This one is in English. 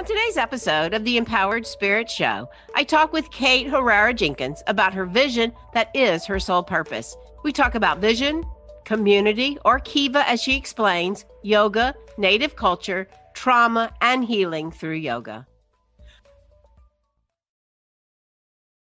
On today's episode of the Empowered Spirt Show, I talk with Kate Herrera Jenkins about her vision that is her sole purpose. We talk about vision, community, or kiva as she explains, yoga, native culture, trauma, and healing through yoga.